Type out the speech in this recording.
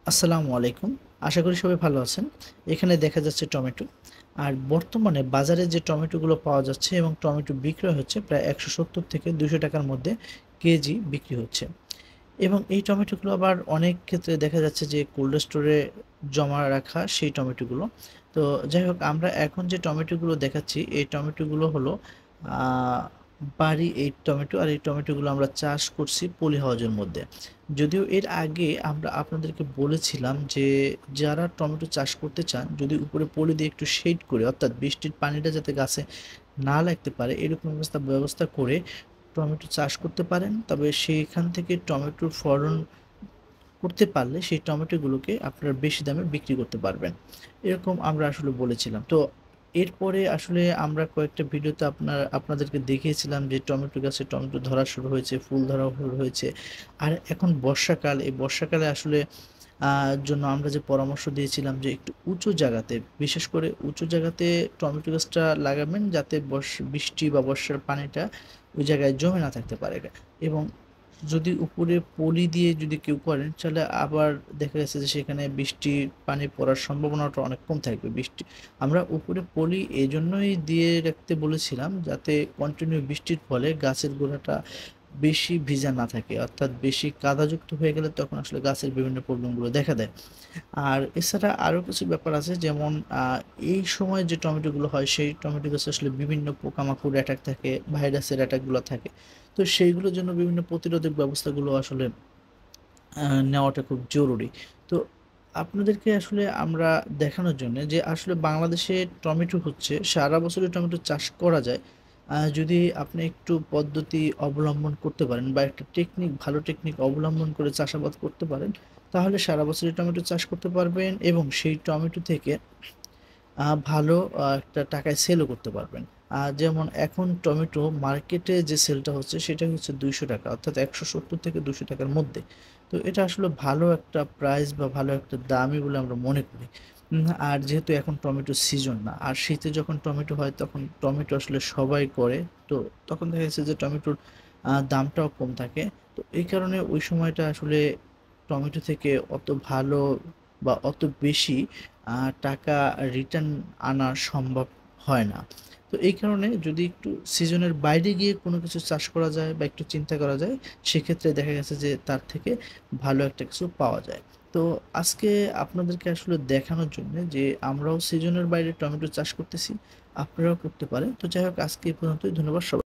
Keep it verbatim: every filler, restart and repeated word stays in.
আসসালামু আলাইকুম। আশা করি সবাই ভালো আছেন। এখানে দেখা যাচ্ছে টমেটো। আর বর্তমানে বাজারে যে টমেটোগুলো পাওয়া যাচ্ছে এবং টমেটো বিক্রয় হচ্ছে প্রায় একশো সত্তর থেকে দুইশো টাকার মধ্যে কেজি বিক্রি হচ্ছে। এবং এই টমেটোগুলো আবার অনেক ক্ষেত্রে দেখা যাচ্ছে যে কোল্ড স্টোরে জমা রাখা সেই টমেটোগুলো। তো যাই হোক, আমরা এখন যে টমেটোগুলো দেখাচ্ছি এই টমেটোগুলো হলো আহ, বাড়ি এই টমেটো। আর এই টমেটোগুলো আমরা চাষ করছি পলি হাউজের মধ্যে। যদিও এর আগে আমরা আপনাদেরকে বলেছিলাম যে যারা টমেটো চাষ করতে চান, যদি উপরে পলি দিয়ে একটু শেড করে, অর্থাৎ বৃষ্টির পানিটা যাতে গাছে না লাগতে পারে এরকম ব্যবস্থা ব্যবস্থা করে টমেটো চাষ করতে পারেন। তবে সেইখান থেকে টমেটোর ফলন করতে পারলে সেই টমেটোগুলোকে আপনারা বেশি দামে বিক্রি করতে পারবেন, এরকম আমরা আসলে বলেছিলাম। তো এরপরে আসলে আমরা কয়েকটা ভিডিওতে আপনার আপনাদেরকে দেখিয়েছিলাম যে টমেটো গাছে টমেটো ধরা শুরু হয়েছে, ফুল ধরা শুরু হয়েছে। আর এখন বর্ষাকাল, এই বর্ষাকালে আসলে আহ, জন্য আমরা যে পরামর্শ দিয়েছিলাম যে একটু উঁচু জায়গাতে, বিশেষ করে উঁচু জায়গাতে টমেটো গাছটা লাগাবেন যাতে বর্ষ বৃষ্টি বা বর্ষার পানিটা ওই জায়গায় জমে না থাকতে পারে। এবং যদি উপরে পলি দিয়ে যদি কেউ করেন তাহলে আবার দেখা গেছে যে সেখানে বৃষ্টির পানি পড়ার সম্ভাবনাটা অনেক কম থাকবে। বৃষ্টি আমরা উপরে পলি এই জন্যই দিয়ে রাখতে বলেছিলাম যাতে কন্টিনিউ বৃষ্টির ফলে গাছের গোড়াটা বেশি ভিজা না থাকে, অর্থাৎ বেশি কাদাযুক্ত হয়ে গেলে তখন আসলে গাছের বিভিন্ন প্রবলেমগুলো দেখা দেয়। আর এছাড়া আরও কিছু ব্যাপার আছে, যেমন আহ, এই সময় যে টমেটোগুলো হয় সেই টমেটো গাছে আসলে বিভিন্ন পোকামাকড় অ্যাটাক থাকে, ভাইরাসের অ্যাটাকগুলো থাকে। তো সেইগুলোর জন্য বিভিন্ন প্রতিরোধক ব্যবস্থাগুলো আসলে আহ, নেওয়াটা খুব জরুরি। তো আপনাদেরকে আসলে আমরা দেখানোর জন্য যে আসলে বাংলাদেশে টমেটো হচ্ছে সারা বছরই টমেটো চাষ করা যায়। আহ, যদি আপনি একটু পদ্ধতি অবলম্বন করতে পারেন বা একটা টেকনিক, ভালো টেকনিক অবলম্বন করে চাষাবাদ করতে পারেন, তাহলে সারা বছরই টমেটো চাষ করতে পারবেন এবং সেই টমেটো থেকে আহ, ভালো আহ, একটা টাকায় সেলও করতে পারবেন। আর যেমন এখন টমেটো মার্কেটে যে সেলটা হচ্ছে সেটা হচ্ছে দুইশো টাকা, অর্থাৎ একশো সত্তর থেকে দুশো টাকার মধ্যে। তো এটা আসলে ভালো একটা প্রাইস বা ভালো একটা দামই বলে আমরা মনে করি। উম, আর যেহেতু এখন টমেটো সিজন না, আর শীতে যখন টমেটো হয় তখন টমেটো আসলে সবাই করে। তো তখন দেখা যাচ্ছে যে টমেটোর আহ, দামটাও কম থাকে। তো এই কারণে ওই সময়টা আসলে টমেটো থেকে অত ভালো বা অত বেশি আহ, টাকা রিটার্ন আনা সম্ভব হয় না। তো এই কারণে যদি একটু সিজনের বাইরে গিয়ে কোনো কিছু চাষ করা যায় বা একটু চিন্তা করা যায়, সেক্ষেত্রে দেখা গেছে যে তার থেকে ভালো একটা কিছু পাওয়া যায়। তো আজকে আপনাদেরকে আসলে দেখানোর জন্য যে আমরাও সিজনের বাইরে টমেটো চাষ করতেছি, আপনারাও করতে পারেন। তো যাই হোক, আজকে এই পর্যন্তই। ধন্যবাদ সবাই।